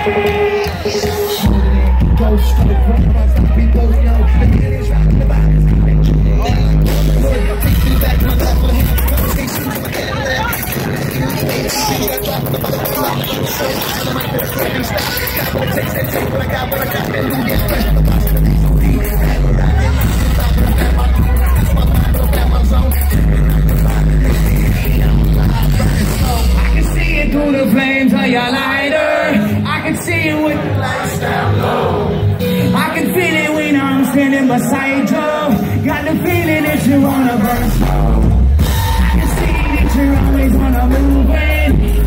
Go straight from the ones that we both know. The kid is rocking the vibe. Back my left foot, conversation to my Cadillac. I drop the bottom of my got what it takes, that take what I got, and who gets fresh on the box of the reason. I can see it through the flames of your lighter. I can see it with the lights down low. I can feel it when I'm standing beside you. Got the feeling that you wanna burn slow. I can see that you're always wanna move in.